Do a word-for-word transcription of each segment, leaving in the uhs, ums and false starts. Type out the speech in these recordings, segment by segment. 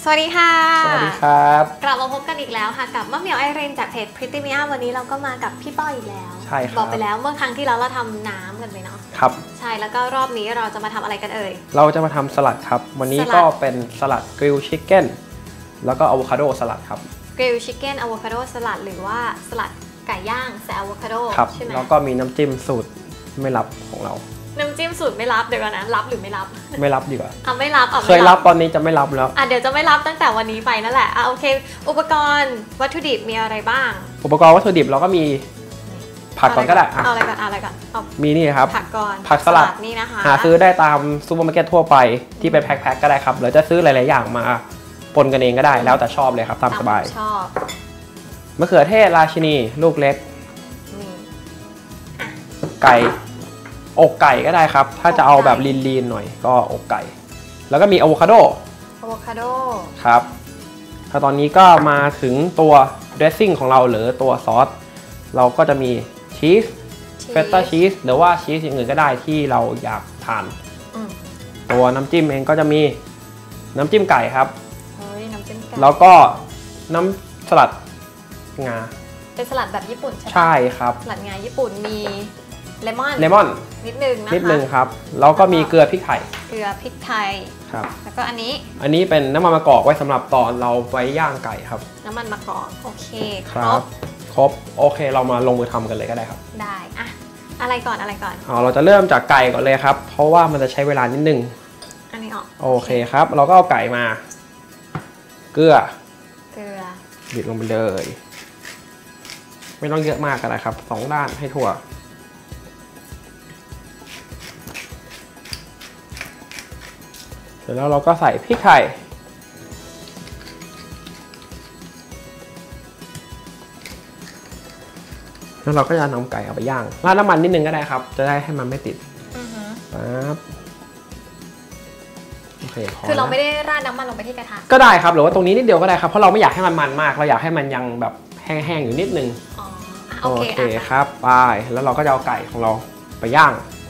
สวัสดีค่ะสวัสดีครับกลับมาพบกันอีกแล้วค่ะกับมะเหมียวไอเรนจากเพจ Pretty Mia วันนี้เราก็มากับพี่ป้ออีกแล้วใช่ครับบอกไปแล้วเมื่อครั้งที่แล้วเราทำน้ำกันไปเนาะครับใช่แล้วก็รอบนี้เราจะมาทำอะไรกันเอ่ยเราจะมาทำสลัดครับวันนี้ก็เป็นสลัดกริลชิคเก้นแล้วก็อะโวคาโดสลัดครับกริลชิคเก้นอะโวคาโดสลัดหรือว่าสลัดไก่ย่างใส่อะโวคาโดใช่ไหมแล้วก็มีน้ำจิ้มสูตรไม่ลับของเราน้ำจิ้มสูตรไม่รับเดี๋ยวก่อนนะรับหรือไม่รับไม่รับดีกว่าอ่ะไม่รับอ่ะเคยรับตอนนี้จะไม่รับแล้วอ่ะเดี๋ยวจะไม่รับตั้งแต่วันนี้ไปนั่นแหละอ่ะโอเคอุปกรณ์วัตถุดิบมีอะไรบ้างอุปกรณ์วัตถุดิบเราก็มีผักก่อนก็ได้เอาอะไรก่อนเอาอะไรก่อนมีนี่ครับผักก่อนผักสลัดนี่นะคะหาซื้อได้ตามซูเปอร์มาร์เก็ตทั่วไปที่เป็นแพ็คๆก็ได้ครับหรือจะซื้อหลายๆอย่างมาปนกันเองก็ได้แล้วแต่ชอบเลยครับตามสบายชอบมะเขือเทศราชินีลูกเล็กไก่อกไก่ก็ได้ครับถ้าจะเอาแบบลีนๆหน่อยก็อกไก่แล้วก็มีอะโวคาโดอะโวคาโดครับถ้าตอนนี้ก็มาถึงตัวเดรสซิ่งของเราหรือตัวซอสเราก็จะมีชีสเฟตต้าชีสหรือว่าชีสอย่างอื่นก็ได้ที่เราอยากทานตัวน้ำจิ้มเองก็จะมีน้ำจิ้มไก่ครับแล้วก็น้ำสลัดงาเป็นสลัดแบบญี่ปุ่นใช่ไหมใช่ครับสลัดงาญี่ปุ่นมีเลมอนเลมอนนิดนึงนะคะนิดนึงครับแล้วก็มีเกลือพริกไทยเกลือพริกไทยครับแล้วก็อันนี้อันนี้เป็นน้ำมันมะกอกไว้สำหรับตอนเราไว้ย่างไก่ครับน้ำมันมะกอกโอเคครบครบโอเคเรามาลงมือทำกันเลยก็ได้ครับได้อะอะไรก่อนอะไรก่อนอ๋อเราจะเริ่มจากไก่ก่อนเลยครับเพราะว่ามันจะใช้เวลานิดนึงอันนี้ออกโอเคครับเราก็เอาไก่มาเกลือเกลือบีบลงไปเลยไม่ต้องเยอะมากก็ได้ครับสองด้านให้ทั่วเสร็จแล้วเราก็ใส่พริกไทยแล้วเราก็จะนำไก่เอาไปย่างราดน้ำมันนิดนึงก็ได้ครับจะได้ให้มันไม่ติดปั๊บโอเคคือเราไม่ได้ราดน้ำมันลงไปที่กระทะก็ได้ครับหรือว่าตรงนี้นิดเดียวก็ได้ครับเพราะเราไม่อยากให้มันมันมากเราอยากให้มันยังแบบแห้งๆอยู่นิดนึงโอเคครับไปแล้วเราก็จะเอาไก่ของเราไปย่าง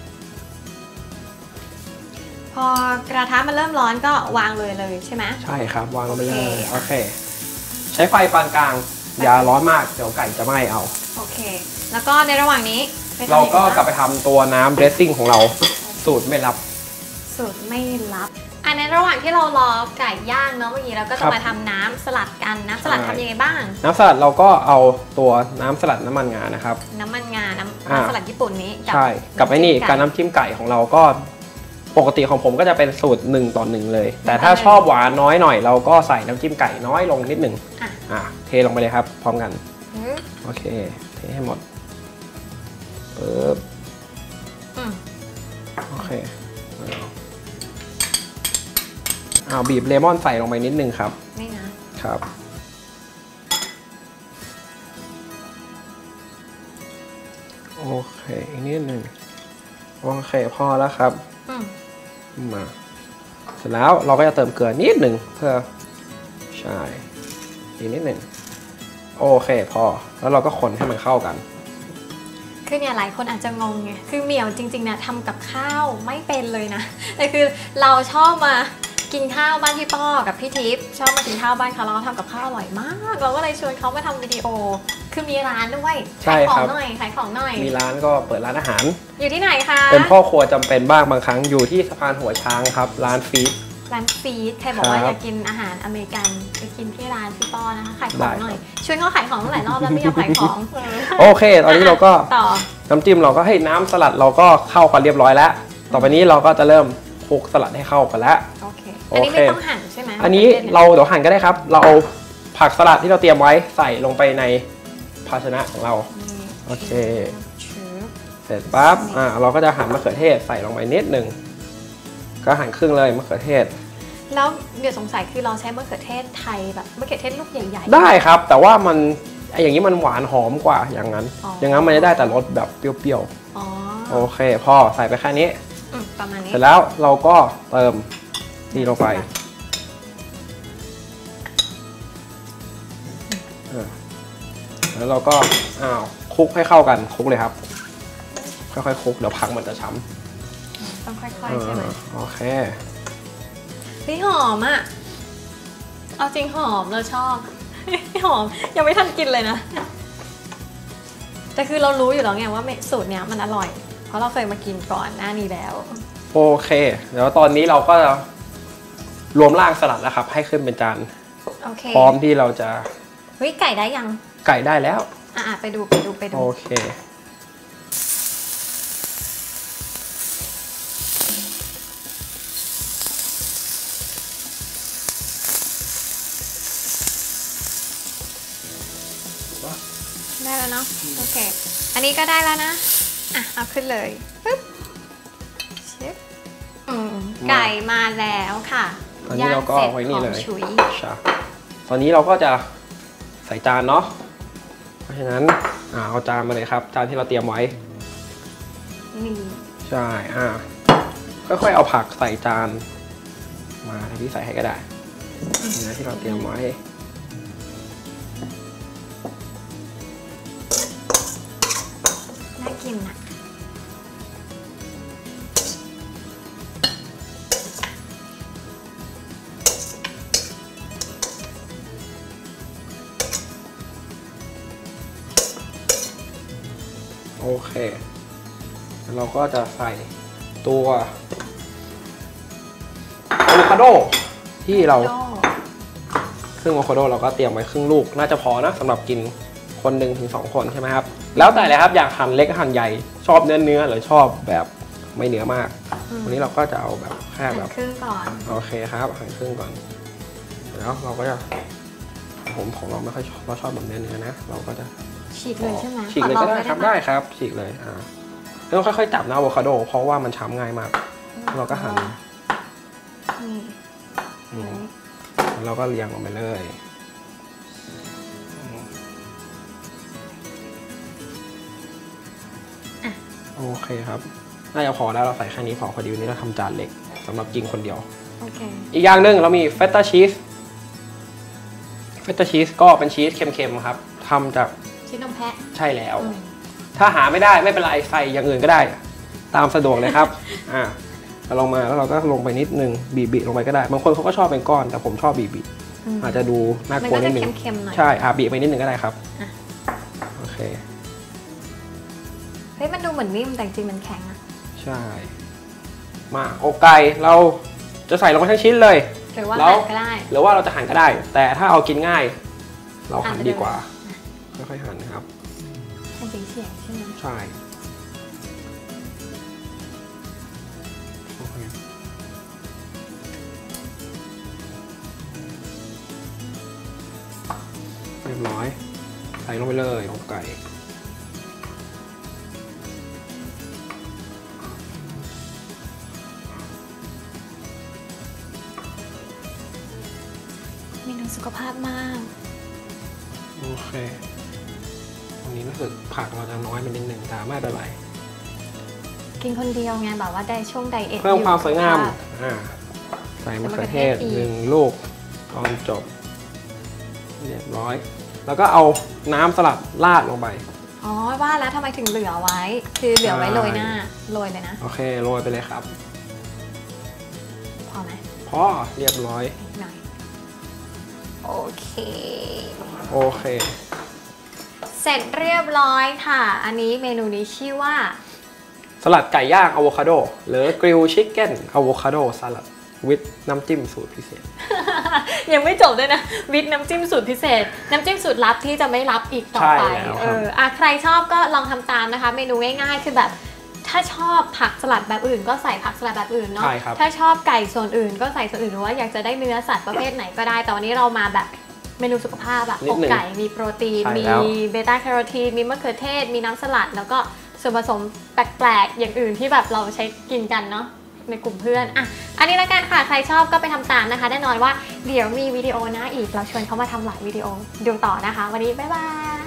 พอกระทะมันเริ่มร้อนก็วางเลยเลยใช่ไหมใช่ครับวางลงไปเลยโอเคใช้ไฟปานกลางอย่าร้อนมากเดี๋ยวไก่จะไหม้เอาโอเคแล้วก็ในระหว่างนี้เราก็กลับไปทำตัวน้ำเดรสซิ่งของเราสูตรไม่ลับสูตรไม่ลับอันในระหว่างที่เรารอไก่ย่างเนาะเมื่อกี้เราก็จะมาทำน้ำสลัดกันน้ำสลัดทำยังไงบ้างน้ำสลัดเราก็เอาตัวน้ำสลัดน้ำมันงานะครับน้ำมันงาน้ำสลัดญี่ปุ่นนี้ใช่กับไอ้นี่การน้ำจิ้มไก่ของเราก็ปกติของผมก็จะเป็นสูตรหนึ่งต่อหนึ่งเลยแต่ถ้าชอบหวานน้อยหน่อยเราก็ใส่น้ำจิ้มไก่น้อยลงนิดหนึ่งอ่ะเทลงไปเลยครับพร้อมกันโอเคเทให้หมดปึ๊บโอเคเอาบีบเลมอนใส่ลงไปนิดนึงครับนี่นะครับโอเคอีกนิดนึงโอเคพอแล้วครับมาเสร็จแล้วเราก็จะเติมเกลือนิดหนึ่งเพื่อใช่อีกนิดหนึ่งโอเคพอแล้วเราก็คนให้มันเข้ากันคือเนี่ยหลายคนอาจจะงงไงคือเหมียวจริงๆเนี่ยทำกับข้าวไม่เป็นเลยนะแต่คือเราชอบมากินข้าวบ้านพี่ป้อกับพี่ทิพย์ชอบมากินข้าวบ้านเขาแล้วเขาทำกับข้าวอร่อยมากเราก็เลยชวนเขามาทำวิดีโอคือมีร้านด้วยขายของหน่อยขายของหน่อยมีร้านก็เปิดร้านอาหารอยู่ที่ไหนคะเป็นพ่อครัวจำเป็นบ้างบางครั้งอยู่ที่สะพานหัวช้างครับร้านฟีดร้านฟีดใครบอกว่าอยากกินอาหารอเมริกันไปกินที่ร้านพี่ป้อนะคะขายของหน่อยชวนเขาขายของหลายรอบแล้วไม่ยอมขายของโอเคตอนนี้เราก็น้ำจิ้มเราก็ให้น้ำสลัดเราก็เข้ากันเรียบร้อยแล้วต่อไปนี้เราก็จะเริ่มคลุกสลัดให้เข้ากันแล้วโอเคอันนี้ไม่ต้องหั่นใช่ไหมอันนี้เราเดี๋ยวหั่นก็ได้ครับเราเอาผักสลัดที่เราเตรียมไว้ใส่ลงไปในภาชนะของเราโอเคเสร็จปั๊บอ่าเราก็จะหั่นมะเขือเทศใส่ลงไปนิดหนึ่งก็หั่นครึ่งเลยมะเขือเทศแล้วเดี๋ยวสงสัยคือเราใช้มะเขือเทศไทยแบบมะเขือเทศลูกใหญ่ๆได้ครับแต่ว่ามันไออย่างนี้มันหวานหอมกว่าอย่างนั้นอย่างนั้นมันจะได้แต่รสแบบเปรี้ยวๆโอเคพอใส่ไปแค่นี้ประมาณนี้เสร็จแล้วเราก็เติมนี่ลงไปแล้วเราก็อ้าวคลุกให้เข้ากันคลุกเลยครับค่อยๆคลุกเดี๋ยวผักมันจะช้ำต้องค่อยๆใช่ไหมโอเคพี่หอมอ่ะเอาจริงหอมเราชอบ หอมยังไม่ทันกินเลยนะแต่คือเรารู้อยู่แล้วไงว่าสูตรเนี้ยมันอร่อยเพราะเราเคยมากินก่อนหน้านี้แล้วโอเคเดี๋ยวตอนนี้เราก็รวมร่างสลัดแล้วครับให้ขึ้นเป็นจานพร้อมที่เราจะเฮ้ยไก่ได้ยังไก่ได้แล้วอ่ะไปดูไปดูไปดูโอเคได้แล้วเนาะโอเคอันนี้ก็ได้แล้วนะอ่ะเอาขึ้นเลยปึ๊บเชฟอืมไก่มาแล้วค่ะตอนนี้เราก็เอาไว้นี่เลยชุยตอนนี้เราก็จะใส่จานเนาะเพราะฉะนั้นอ่าเอาจานมาเลยครับจานที่เราเตรียมไว้นี่ใช่อ่าค่อยๆเอาผักใส่จานมาที่ใส่ให้ก็ได้เนื้อที่เราเตรียมไว้น่ากินนะโอเคเราก็จะใส่ตัวอะโวคาโดที่เราครึ่งอะโวคาโดเราก็เตรียมไว้ครึ่งลูกน่าจะพอนะสำหรับกินคนหนึ่งถึงสองคนใช่ไหมครับแล้วแต่เลยครับอยากหั่นเล็กหั่นใหญ่ชอบเนื้อเนื้อหรือชอบแบบไม่เนื้อมากวันนี้เราก็จะเอาแบบแค่แบบครึ่งก่อนโอเคครับหั่นครึ่งก่อนแล้วเราก็จะผมของเราไม่ค่อยชอบเราชอบแบบเนื้อเนื้อนะเราก็จะฉีกเลยใช่ไหมฉีกเลยก็ได้ครับได้ครับฉีกเลยอ่าแล้วค่อยๆจับนะอะโวคาโดเพราะว่ามันช้ำง่ายมากเราก็หั่นเราก็เรียงลงไปเลยโอเคครับน่าจะพอแล้วเราใส่แค่นี้พอพอดีวันนี้เราทำจานเล็กสำหรับกินคนเดียวอีกอย่างหนึ่งเรามีเฟตต้าชีสเฟตต้าชีสก็เป็นชีสเค็มๆครับทำจากชีสนมแพะใช่แล้วถ้าหาไม่ได้ไม่เป็นไรใส่อย่างอื่นก็ได้ตามสะดวกเลยครับอ่าเราลงมาแล้วเราก็ลงไปนิดนึงบีบๆลงไปก็ได้บางคนเขาก็ชอบเป็นก้อนแต่ผมชอบบีบๆอาจจะดูน่ากลัวนิดนึงใช่อ่าบีบไปนิดนึงก็ได้ครับโอเคเฮ้ยมันดูเหมือนนิ่มแต่จริงมันแข็งอะใช่มาอกไก่เราจะใส่ลงไปทั้งชิ้นเลยหรือว่าหั่นก็ได้หรือว่าเราจะหั่นก็ได้แต่ถ้าเอากินง่ายเราหั่นดีกว่าค่อยๆหั่นนะครับหั่นเฉียงๆใช่ไหมใช่เรียบร้อยใส่ลงไปเลยอกไก่เมนูสุขภาพมากโอเควันนี้รู้สึกผักเราจะน้อยไปนิดหนึ่งแต่ไม่เป็นไรกินคนเดียวไงแบบว่าได้ช่วงไดเอทเพิ่มความสวยงามอ่าใส่มะเขือเทศหนึ่งลูกตอนจบเรียบร้อยแล้วก็เอาน้ำสลัดราดลงไปอ๋อว่าแล้วทำไมถึงเหลือไว้คือเหลือไว้โรยหน้าโรยเลยนะโอเคโรยไปเลยครับพอไหมพอเรียบร้อยหน่อยโอเคโอเคเสร็จเรียบร้อยค่ะอันนี้เมนูนี้ชื่อว่าสลัดไก่ย่างอะโวคาโดหรือกริลชิคเก้นอะโวคาโดสลัดวิดน้ำจิ้มสูตรพิเศษยังไม่จบด้วยนะวิดน้ำจิ้มสูตรพิเศษน้ำจิ้มสูตรลับที่จะไม่รับอีกต่อไปเอออ่ะใครชอบก็ลองทำตามนะคะเมนูง่ายๆคือแบบถ้าชอบผักสลัดแบบอื่นก็ใส่ผักสลัดแบบอื่นเนาะถ้าชอบไก่ส่วนอื่นก็ใส่ส่วนอื่นหรือว่าอยากจะได้เนื้อสัตว์ประเภทไหนก็ได้แต่วันนี้เรามาแบบเมนูสุขภาพอะอกไก่มีโปรตีนมีเบต้าแคโรทีนมีมะเขือเทศมีน้ำสลัดแล้วก็ส่วนผสมแปลกๆอย่างอื่นที่แบบเราใช้กินกันเนาะในกลุ่มเพื่อนอ่ะอันนี้ละกันค่ะใครชอบก็ไปทำตามนะคะแน่นอนว่าเดี๋ยวมีวิดีโอหน้าอีกเราชวนเขามาทำหลายวิดีโอดูต่อนะคะวันนี้บ๊ายบาย